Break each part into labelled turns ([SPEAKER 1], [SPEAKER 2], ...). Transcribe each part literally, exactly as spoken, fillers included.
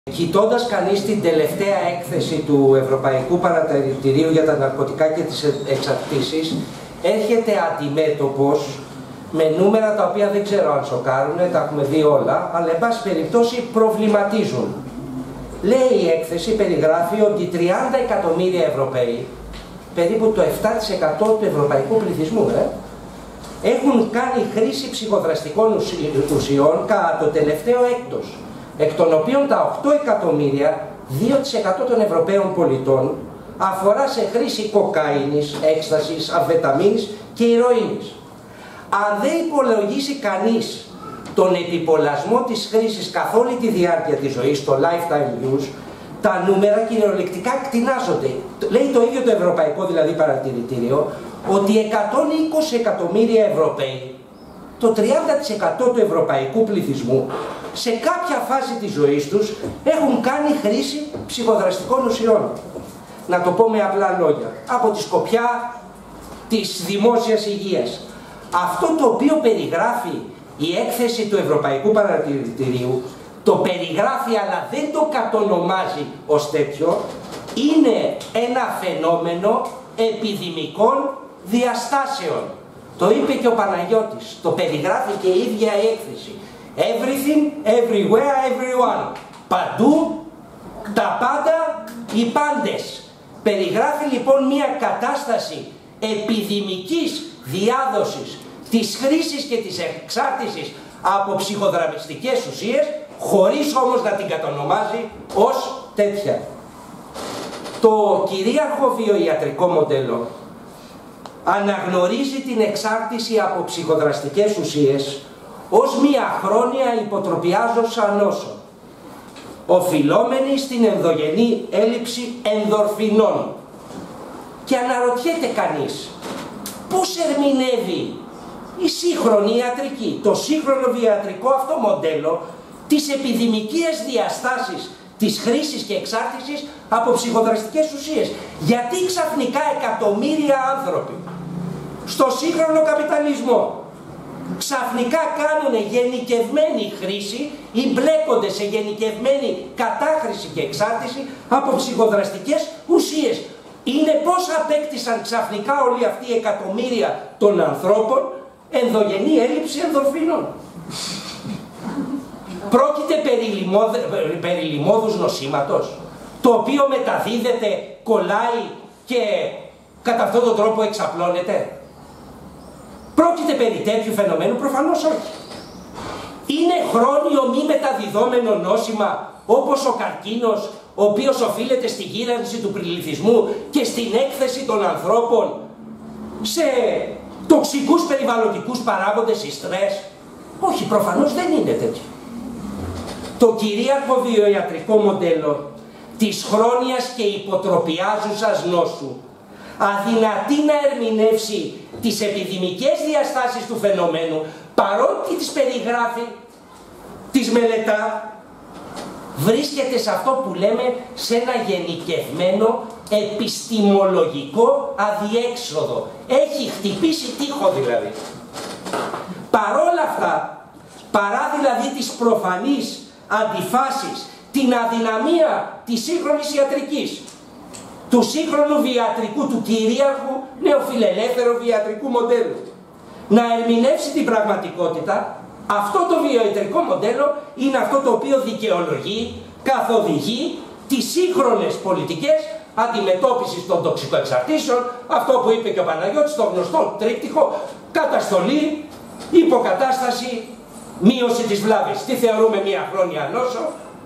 [SPEAKER 1] Κοιτώντας κανείς την τελευταία έκθεση του Ευρωπαϊκού Παρατηρητηρίου για τα ναρκωτικά και τις εξαρτήσεις, έρχεται αντιμέτωπος με νούμερα τα οποία δεν ξέρω αν σοκάρουν, τα έχουμε δει όλα, αλλά εν πάση περιπτώσει προβληματίζουν. Λέει η έκθεση, περιγράφει ότι τριάντα εκατομμύρια Ευρωπαίοι, περίπου το επτά τοις εκατό του ευρωπαϊκού πληθυσμού, ε, έχουν κάνει χρήση ψυχοδραστικών ουσιών κατά το τελευταίο έκτος, εκ των οποίων τα οκτώ εκατομμύρια, δύο τοις εκατό των Ευρωπαίων πολιτών, αφορά σε χρήση κοκαίνης, έκστασης, αμφεταμίνης και ηρωίνης. Αν δεν υπολογίσει κανείς τον επιπολασμό της χρήσης καθ' όλη τη διάρκεια της ζωής, το lifetime use, τα νούμερα κυριολεκτικά κτηνάζονται. Λέει το ίδιο το Ευρωπαϊκό δηλαδή Παρατηρητήριο, ότι εκατόν είκοσι εκατομμύρια Ευρωπαίοι, το τριάντα τοις εκατό του ευρωπαϊκού πληθυσμού, σε κάποια φάση της ζωής τους έχουν κάνει χρήση ψυχοδραστικών ουσιών. Να το πω με απλά λόγια, από τη σκοπιά της δημόσιας υγείας. Αυτό το οποίο περιγράφει η έκθεση του Ευρωπαϊκού Παρατηρητηρίου, το περιγράφει αλλά δεν το κατονομάζει ως τέτοιο, είναι ένα φαινόμενο επιδημικών διαστάσεων. Το είπε και ο Παναγιώτης, το περιγράφει και η ίδια η έκθεση. Everything, everywhere, everyone. Παντού, τα πάντα, οι πάντες. Περιγράφει λοιπόν μια κατάσταση επιδημικής διάδοσης της χρήσης και της εξάρτησης από ψυχοδραμιστικές ουσίες, χωρίς όμως να την κατονομάζει ως τέτοια. Το κυρίαρχο βιοιατρικό μοντέλο αναγνωρίζει την εξάρτηση από ψυχοδραστικές ουσίες ως μια χρόνια υποτροπιάζουσα νόσο, οφειλόμενη στην ενδογενή έλλειψη ενδορφινών. Και αναρωτιέται κανείς, πώς ερμηνεύει η σύγχρονη ιατρική, το σύγχρονο βιοιατρικό αυτό μοντέλο, τις επιδημικές διαστάσεις της χρήσης και εξάρτησης από ψυχοδραστικές ουσίες. Γιατί ξαφνικά εκατομμύρια άνθρωποι στο σύγχρονο καπιταλισμό ξαφνικά κάνουν γενικευμένη χρήση ή μπλέκονται σε γενικευμένη κατάχρηση και εξάρτηση από ψυχοδραστικές ουσίες. Είναι πώς απέκτησαν ξαφνικά όλοι αυτοί οι εκατομμύρια των ανθρώπων ενδογενή έλλειψη ενδορφίνων. Πρόκειται περί, λιμόδε, περί λιμόδους νοσήματος, το οποίο μεταδίδεται, κολλάει και κατά αυτόν τον τρόπο εξαπλώνεται. Πρόκειται περί τέτοιου φαινομένου? Προφανώς όχι. Είναι χρόνιο μη μεταδιδόμενο νόσημα όπως ο καρκίνος, ο οποίος οφείλεται στη γύρανση του πληθυσμού και στην έκθεση των ανθρώπων σε τοξικούς περιβαλλοντικούς παράγοντες ή στρες? Όχι, προφανώς δεν είναι τέτοιο. Το κυρίαρχο βιοιατρικό μοντέλο της χρόνιας και υποτροπιάζουσας νόσου αδυνατεί να ερμηνεύσει τις επιδημικές διαστάσεις του φαινομένου, παρότι τις περιγράφει, τις μελετά, βρίσκεται σε αυτό που λέμε σε ένα γενικευμένο επιστημολογικό αδιέξοδο. Έχει χτυπήσει τοίχο δηλαδή. Παρόλα αυτά, παρά δηλαδή τις προφανείς αντιφάσεις, την αδυναμία της σύγχρονης ιατρικής, του σύγχρονου βιοιατρικού, του κυρίαρχου νεοφιλελεύθερου βιοιατρικού μοντέλου, να ερμηνεύσει την πραγματικότητα, αυτό το βιοιατρικό μοντέλο είναι αυτό το οποίο δικαιολογεί, καθοδηγεί τις σύγχρονες πολιτικές αντιμετώπισης των τοξικοεξαρτήσεων, αυτό που είπε και ο Παναγιώτης, το γνωστό τρίπτυχο: καταστολή, υποκατάσταση, μείωση της βλάβης. Τι θεωρούμε μια χρόνια νόσο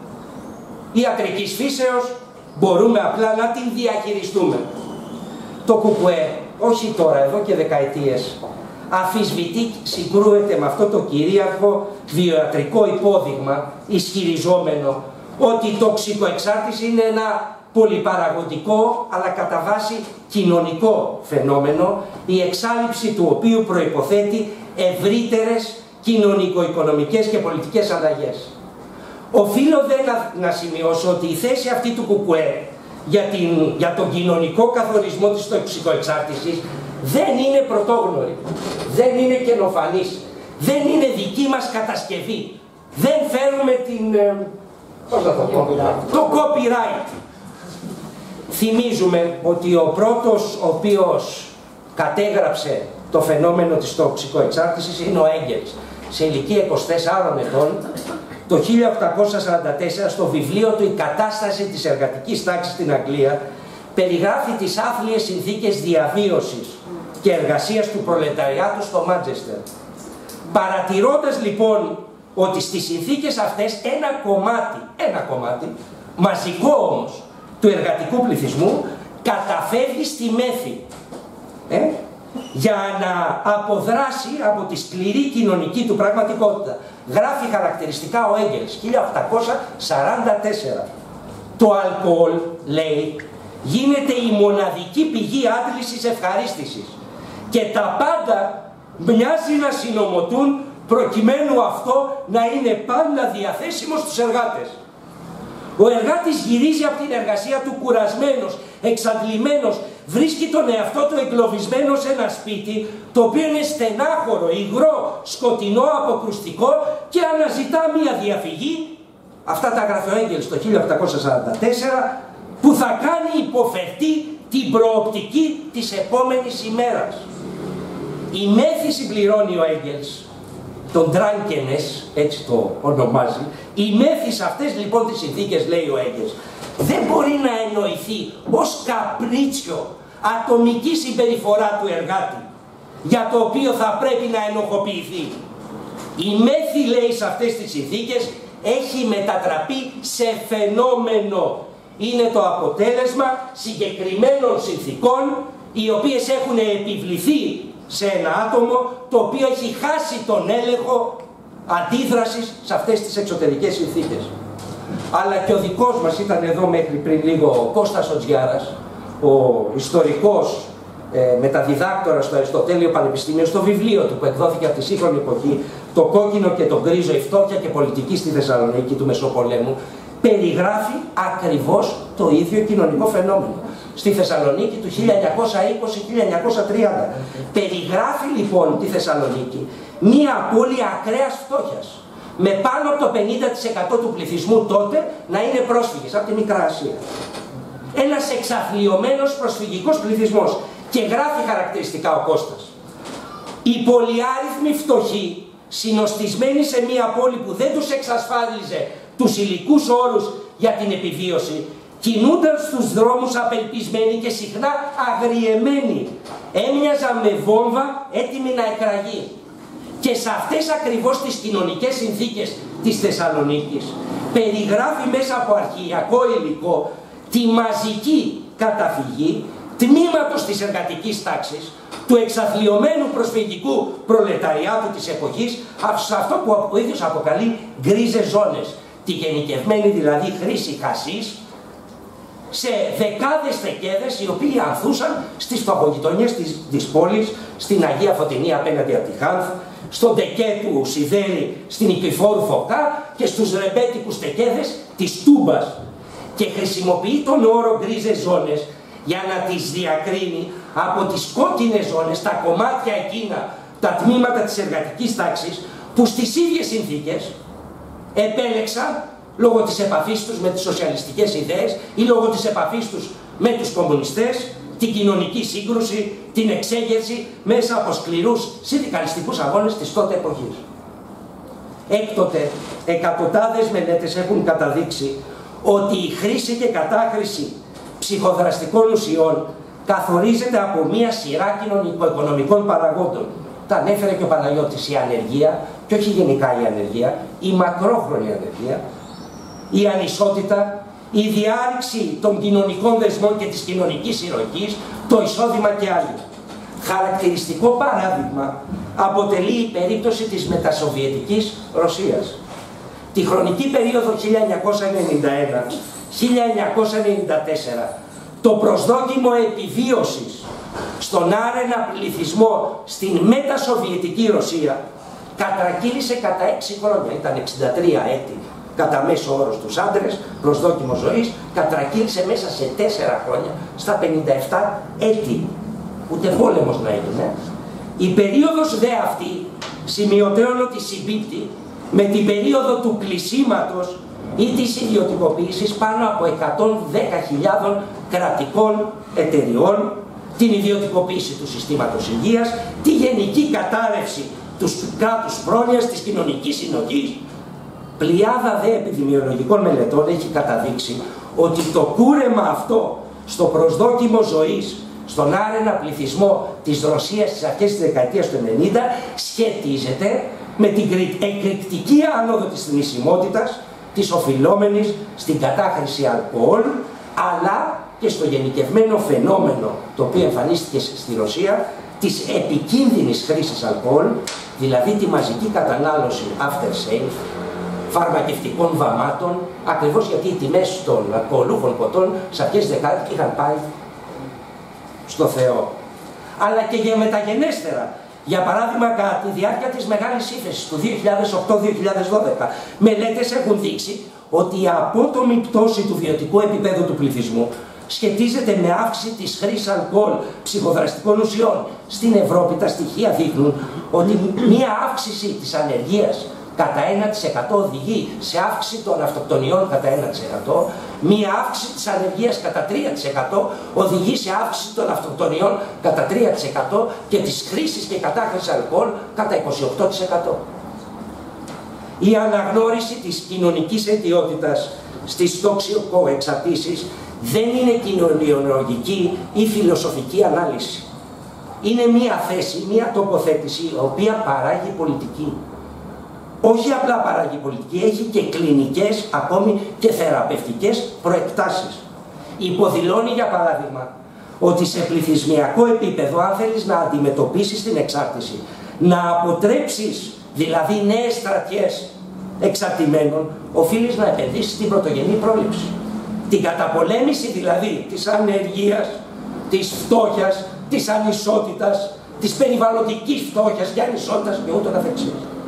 [SPEAKER 1] ιατρικής φύσεως? Μπορούμε απλά να την διαχειριστούμε. Το ΚΚΕ, όχι τώρα, εδώ και δεκαετίες, αμφισβητεί, συγκρούεται με αυτό το κυρίαρχο βιοιατρικό υπόδειγμα, ισχυριζόμενο ότι η τοξικοεξάρτηση είναι ένα πολυπαραγωγικό αλλά κατά βάση κοινωνικό φαινόμενο, η εξάλειψη του οποίου προϋποθέτει ευρύτερες κοινωνικο-οικονομικές και πολιτικές αλλαγές. Οφείλω δε να, να σημειώσω ότι η θέση αυτή του ΚΚΕ για, την, για τον κοινωνικό καθορισμό της τοξικοεξάρτησης δεν είναι πρωτόγνωρη, δεν είναι καινοφανής, δεν είναι δική μας κατασκευή. Δεν φέρουμε την, ε, Πώς θα το πω? Το copyright. Θυμίζουμε ότι ο πρώτος ο οποίος κατέγραψε το φαινόμενο της τοξικοεξάρτησης είναι ο Έγγελς, σε ηλικία είκοσι τεσσάρων ετών, το χίλια οκτακόσια σαράντα τέσσερα, στο βιβλίο του «Η κατάσταση της εργατικής τάξης στην Αγγλία», περιγράφει τις άθλιες συνθήκες διαβίωσης και εργασίας του προλεταριάτου στο Μάντσεστερ. Παρατηρώντας λοιπόν ότι στις συνθήκες αυτές ένα κομμάτι, ένα κομμάτι, μαζικό όμως, του εργατικού πληθυσμού καταφεύγει στη μέθη, ε, για να αποδράσει από τη σκληρή κοινωνική του πραγματικότητα. Γράφει χαρακτηριστικά ο Έγγελς, χίλια οκτακόσια σαράντα τέσσερα. Το αλκοόλ, λέει, γίνεται η μοναδική πηγή άντλησης ευχαρίστησης και τα πάντα μοιάζει να συνομωτούν προκειμένου αυτό να είναι πάντα διαθέσιμο στους εργάτες. Ο εργάτης γυρίζει από την εργασία του κουρασμένος, εξαντλημένος, βρίσκει τον εαυτό του εγκλωβισμένο σε ένα σπίτι, το οποίο είναι στενάχωρο, υγρό, σκοτεινό, αποκρουστικό και αναζητά μία διαφυγή. Αυτά τα γράφει ο Έγγελς το χίλια οκτακόσια σαράντα τέσσερα, που θα κάνει υποφερτή την προοπτική της επόμενης ημέρας. Η μέθη, συμπληρώνει ο Έγγελς, τον drunkenness, έτσι το ονομάζει, οι μέθης αυτές λοιπόν τις συνθήκες, λέει ο Έγγελς, δεν μπορεί να εννοηθεί ως καπρίτσιο, ατομική συμπεριφορά του εργάτη, για το οποίο θα πρέπει να ενοχοποιηθεί. Η μέθη, λέει, σε αυτές τις συνθήκες έχει μετατραπεί σε φαινόμενο. Είναι το αποτέλεσμα συγκεκριμένων συνθήκων, οι οποίες έχουν επιβληθεί σε ένα άτομο το οποίο έχει χάσει τον έλεγχο αντίδρασης σε αυτές τις εξωτερικές συνθήκες. Αλλά και ο δικός μας ήταν εδώ μέχρι πριν λίγο ο Κώστας Οτζιάρας, ο ιστορικός ε, μεταδιδάκτορας στο Αριστοτέλειο Πανεπιστήμιο, στο βιβλίο του που εκδόθηκε από τη σύγχρονη εποχή, «Το κόκκινο και το γκρίζο, η φτώχεια και πολιτική στη Θεσσαλονίκη του Μεσοπολέμου», περιγράφει ακριβώς το ίδιο κοινωνικό φαινόμενο. Στη Θεσσαλονίκη του χίλια εννιακόσια είκοσι με χίλια εννιακόσια τριάντα. Περιγράφει λοιπόν τη Θεσσαλονίκη μία πόλη ακραίας φτώχειας, με πάνω από το πενήντα τοις εκατό του πληθυσμού τότε να είναι πρόσφυγες από τη Μικρά Ασία. Ένας εξαθλιωμένος προσφυγικός πληθυσμός. Και γράφει χαρακτηριστικά ο Κώστας: οι πολυάριθμοι φτωχοί, συνοστισμένοι σε μία πόλη που δεν τους εξασφάλιζε τους υλικούς όρους για την επιβίωση, κινούνταν στους δρόμους απελπισμένοι και συχνά αγριεμένοι. Έμοιαζαν με βόμβα έτοιμοι να εκραγεί. Και σε αυτές ακριβώς τις κοινωνικές συνθήκες της Θεσσαλονίκης περιγράφει μέσα από αρχαιακό υλικό τη μαζική καταφυγή τμήματος της εργατικής τάξης, του εξαθλιωμένου προσφυγικού προλεταριάτου της εποχής, σε αυτό που ο ίδιος αποκαλεί γκρίζες ζώνες, τη γενικευμένη δηλαδή χρήση χασίς, σε δεκάδες τεκέδες οι οποίοι ανθούσαν στις φτωχογειτονιές της, της πόλης, στην Αγία Φωτεινή απέναντι από τη Χάνθ, στον τεκέ του Σιδέρη στην Οικηφόρου Φωκά και στους ρεμπέτικους τεκέδες της Τούμπας. Και χρησιμοποιεί τον όρο γκρίζες ζώνες για να τις διακρίνει από τις κόκκινες ζώνες, τα κομμάτια εκείνα, τα τμήματα της εργατικής τάξης, που στις ίδιες συνθήκες επέλεξαν λόγω της επαφής τους με τις σοσιαλιστικές ιδέες ή λόγω της επαφής τους με τους κομμουνιστές, την κοινωνική σύγκρουση, την εξέγερση μέσα από σκληρούς συνδικαλιστικούς αγώνες της τότε εποχής. Έκτοτε, εκατοντάδες μελέτες έχουν καταδείξει ότι η χρήση και κατάχρηση ψυχοδραστικών ουσιών καθορίζεται από μία σειρά κοινωνικο-οικονομικών παραγόντων. Τα ανέφερε και ο Παναγιώτης: η ανεργία, και όχι γενικά η ανεργία, η μακρόχρονη ανεργία, η ανισότητα, η διάρρηξη των κοινωνικών δεσμών και της κοινωνικής συνοχής, το εισόδημα και άλλοι. Χαρακτηριστικό παράδειγμα αποτελεί η περίπτωση της μετασοβιετικής Ρωσίας. Τη χρονική περίοδο χίλια εννιακόσια ενενήντα ένα με χίλια εννιακόσια ενενήντα τέσσερα το προσδόκιμο επιβίωσης στον άρενα πληθυσμό στην μετασοβιετική Ρωσία κατρακύλησε κατά έξι χρόνια, ήταν εξήντα τρία έτη κατά μέσο όρος τους άντρες, προσδόκιμο ζωής, κατρακύλησε μέσα σε τέσσερα χρόνια στα πενήντα επτά έτη, ούτε πόλεμος να έγινε. Η περίοδος δε αυτή σημειωτέων ότι συμπίπτει με την περίοδο του κλεισίματος ή της ιδιωτικοποίησης πάνω από εκατόν δέκα χιλιάδες κρατικών εταιριών, την ιδιωτικοποίηση του συστήματος υγείας, τη γενική κατάρρευση του κράτους πρόνοιας, της κοινωνικής συνοχής. Πλειάδα δε επιδημιολογικών μελετών έχει καταδείξει ότι το κούρεμα αυτό στο προσδόκιμο ζωής, στον άρενα πληθυσμό της Ρωσίας στις αρχές της δεκαετίας του ενενήντα, σχετίζεται με την εκρηκτική άνοδο της θνησιμότητας, της οφειλόμενης στην κατάχρηση αλκοόλ, αλλά και στο γενικευμένο φαινόμενο το οποίο εμφανίστηκε στη Ρωσία της επικίνδυνης χρήσης αλκοόλ, δηλαδή τη μαζική κατανάλωση after sale, φαρμακευτικών βαμάτων, ακριβώς γιατί οι τιμές των αλκοολούχων ποτών σε αρχές της δεκαετίας είχαν πάει στο Θεό. Αλλά και για μεταγενέστερα. Για παράδειγμα, κατά τη διάρκεια της μεγάλης ύφεσης του δύο χιλιάδες οκτώ δύο χιλιάδες δώδεκα, μελέτες έχουν δείξει ότι η απότομη πτώση του βιωτικού επίπεδου του πληθυσμού σχετίζεται με αύξηση της χρήσης αλκοόλ, ψυχοδραστικών ουσιών. Στην Ευρώπη τα στοιχεία δείχνουν ότι μία αύξηση της ανεργίας κατά ένα τοις εκατό οδηγεί σε αύξηση των αυτοκτονιών κατά ένα τοις εκατό, μία αύξηση της ανεργίας κατά τρία τοις εκατό οδηγεί σε αύξηση των αυτοκτονιών κατά τρία τοις εκατό και της χρήσης και κατάχρησης αλκοόλ κατά είκοσι οκτώ τοις εκατό. Η αναγνώριση της κοινωνικής αιτιότητας στις τοξικοεξαρτήσεις δεν είναι κοινωνιολογική ή φιλοσοφική ανάλυση. Είναι μία θέση, μία τοποθέτηση η οποία παράγει πολιτική. Όχι απλά παράγει πολιτική, έχει και κλινικές, ακόμη και θεραπευτικές προεκτάσεις. Υποδηλώνει, για παράδειγμα, ότι σε πληθυσμιακό επίπεδο, αν θέλεις να αντιμετωπίσεις την εξάρτηση, να αποτρέψεις δηλαδή νέες στρατιές εξαρτημένων, οφείλεις να επενδύσεις στην πρωτογενή πρόληψη. Την καταπολέμηση δηλαδή της ανεργίας, της φτώχειας, της ανισότητας, της περιβαλλοντικής φτώχειας και ανισότητας και ούτω καθεξής.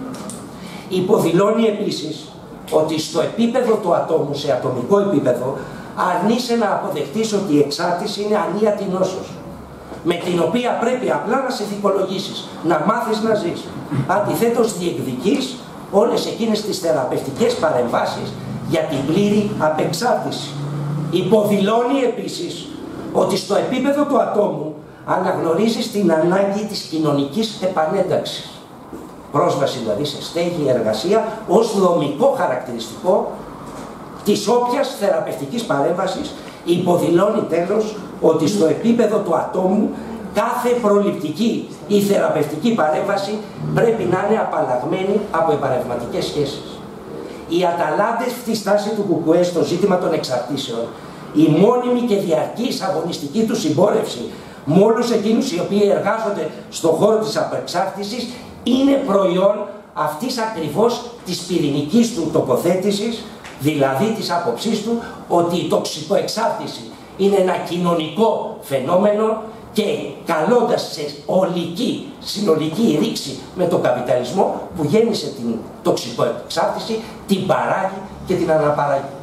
[SPEAKER 1] Υποδηλώνει επίσης ότι στο επίπεδο του ατόμου, σε ατομικό επίπεδο, αρνείσαι να αποδεχτείς ότι η εξάρτηση είναι ανίατη νόσος, με την οποία πρέπει απλά να σε δικολογήσεις, να μάθεις να ζεις. Αντιθέτως διεκδικείς όλες εκείνες τις θεραπευτικές παρεμβάσεις για την πλήρη απεξάρτηση. Υποδηλώνει επίσης ότι στο επίπεδο του ατόμου αναγνωρίζεις την ανάγκη της κοινωνικής επανένταξης. Πρόσβαση δηλαδή σε στέγη, εργασία, ως δομικό χαρακτηριστικό της όποιας θεραπευτικής παρέμβασης. Υποδηλώνει τέλος ότι στο επίπεδο του ατόμου κάθε προληπτική ή θεραπευτική παρέμβαση πρέπει να είναι απαλλαγμένη από επαρευματικές σχέσεις. Η αταλάντευτη στάση του ΚΚΕ στο ζήτημα των εξαρτήσεων, η μόνιμη και διαρκής αγωνιστική του συμπόρευση με όλους εκείνους οι οποίοι εργάζονται στον χώρο της απεξάρτησης, είναι προϊόν αυτής ακριβώς της πυρηνικής του τοποθέτησης, δηλαδή της άποψής του ότι η τοξικοεξάρτηση είναι ένα κοινωνικό φαινόμενο και καλώντας σε ολική, συνολική ρήξη με τον καπιταλισμό που γέννησε την τοξικοεξάρτηση, την παράγει και την αναπαράγει.